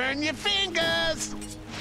Burn your fingers!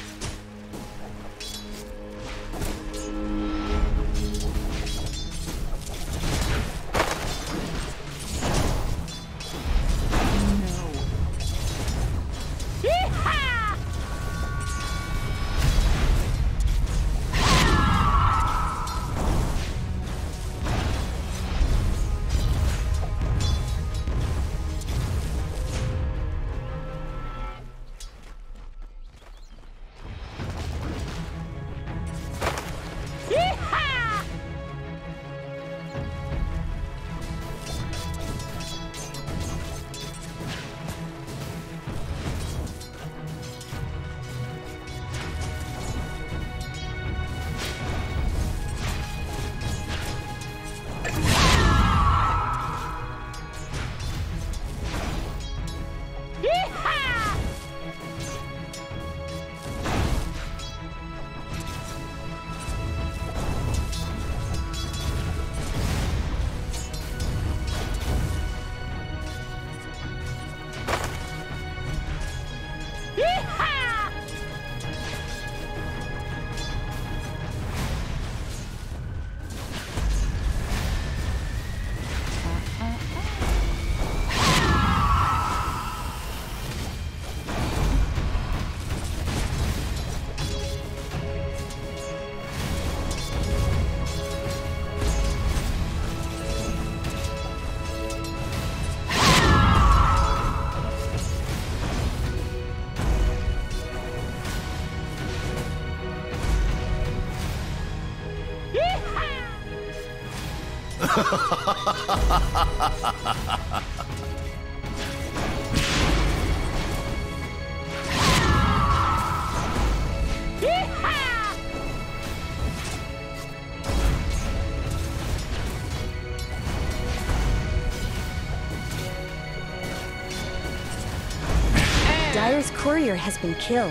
Dire's courier has been killed.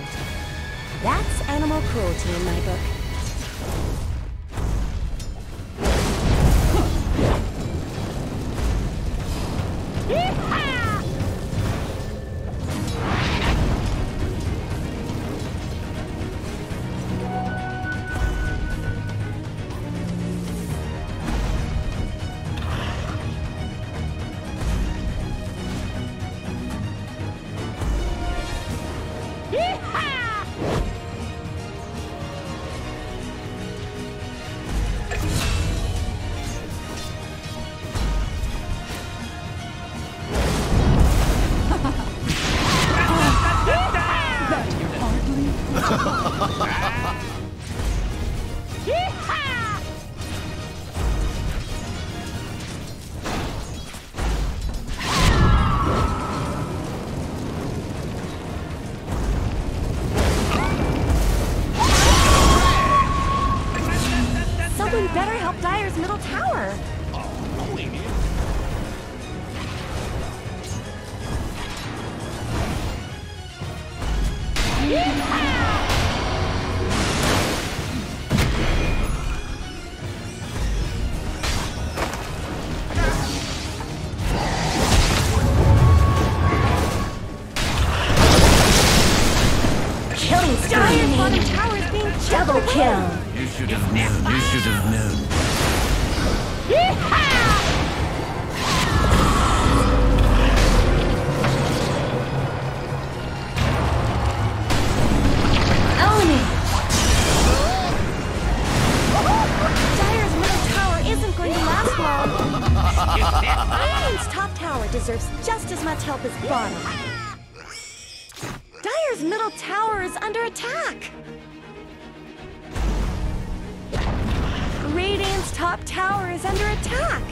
That's animal cruelty in my book. Someone better help Dire's middle tower. Killing Dire's bottom tower is being double kill. You should have known. You should have known. Dire's middle tower isn't going to last long. Radiant's top tower deserves just as much help as bottom. Dire's middle tower is under attack. Radiant's top tower is under attack.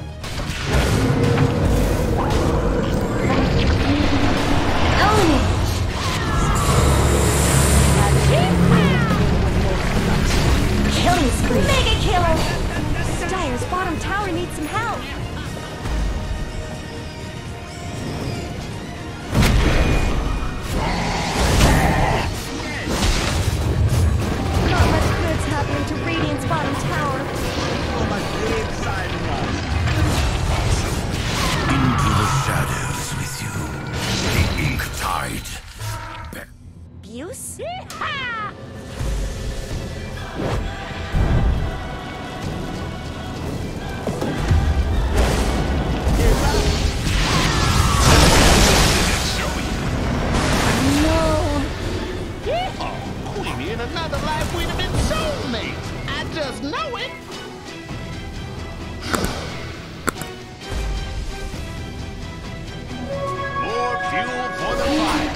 Killing spree. Mega kill! Dire's bottom tower needs some help. Not much good's happening to Radiant's bottom tower. Into the shadows with you. The ink tide use? In another life, we'd have been soulmates. I just know it. More fuel for the fire.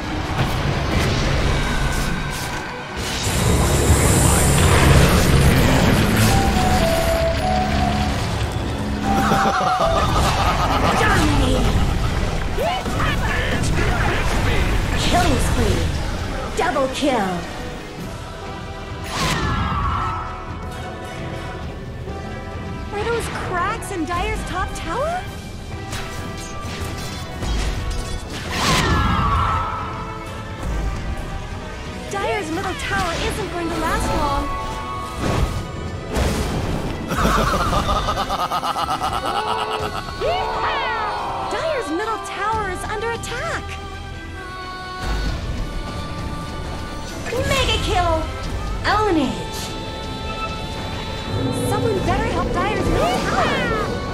Killing spree. Double kill. Are those cracks in Dire's top tower? Dire's middle tower isn't going to last long. Dire's middle tower is under attack. Mega kill! Ownage! Someone better help Dire's middle tower!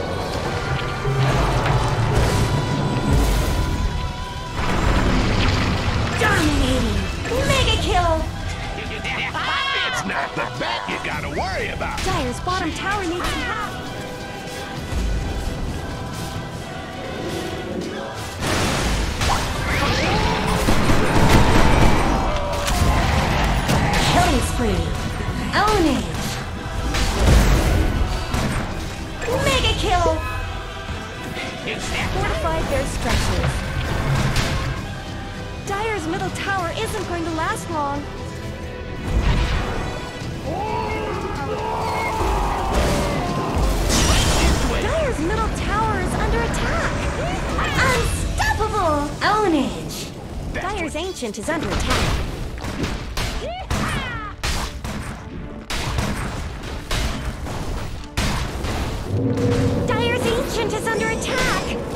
Dominating! Mega kill! It's not the bat you gotta worry about. Dire's bottom tower needs some help. Killing spree! Ownage! Mega kill! Fortified their structures. Dire's middle tower isn't going to last long. Dire's middle tower is under attack. Unstoppable! Ownage! Dire's ancient is under attack. Dire's ancient is under attack!